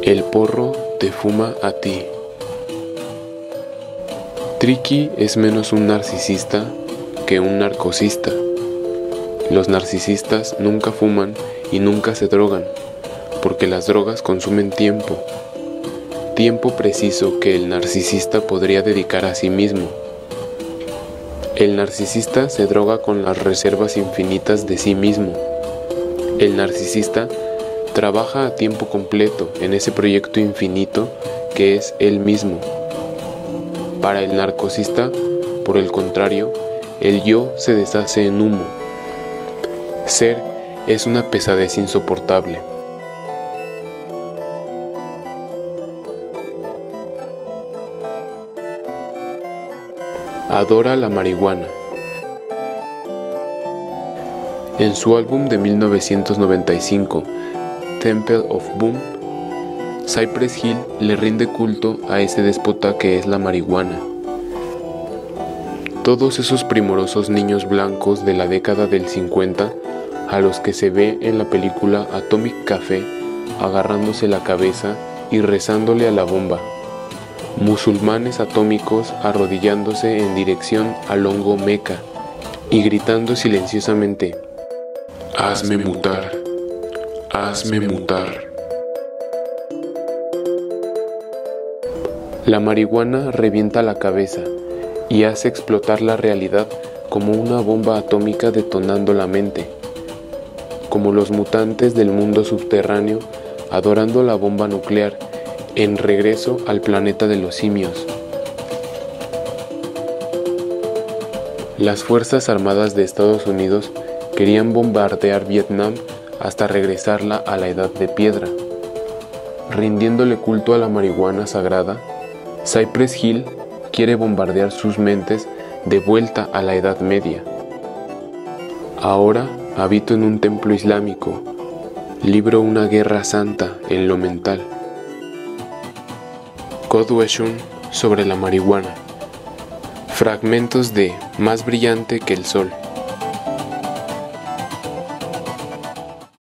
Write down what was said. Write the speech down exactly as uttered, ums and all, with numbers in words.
El porro te fuma a ti. Tricky es menos un narcisista que un narcosista. Los narcisistas nunca fuman y nunca se drogan, porque las drogas consumen tiempo. Tiempo preciso que el narcisista podría dedicar a sí mismo. El narcisista se droga con las reservas infinitas de sí mismo. El narcisista trabaja a tiempo completo en ese proyecto infinito que es él mismo. Para el narcosista, por el contrario, el yo se deshace en humo. Ser es una pesadez insoportable. Adora la marihuana. En su álbum de mil novecientos noventa y cinco, Temple of Boom, Cypress Hill le rinde culto a ese déspota que es la marihuana. Todos esos primorosos niños blancos de la década del cincuenta, a los que se ve en la película Atomic Café agarrándose la cabeza y rezándole a la bomba. Musulmanes atómicos arrodillándose en dirección al hongo meca y gritando silenciosamente: «Hazme mutar, hazme mutar». La marihuana revienta la cabeza y hace explotar la realidad como una bomba atómica detonando la mente, como los mutantes del mundo subterráneo adorando la bomba nuclear en Regreso al planeta de los simios. Las Fuerzas Armadas de Estados Unidos querían bombardear Vietnam hasta regresarla a la Edad de Piedra. Rindiéndole culto a la marihuana sagrada, Cypress Hill quiere bombardear sus mentes de vuelta a la Edad Media. Ahora habito en un templo islámico, libro una guerra santa en lo mental. Kodweshun sobre la marihuana. Fragmentos de Más brillante que el sol.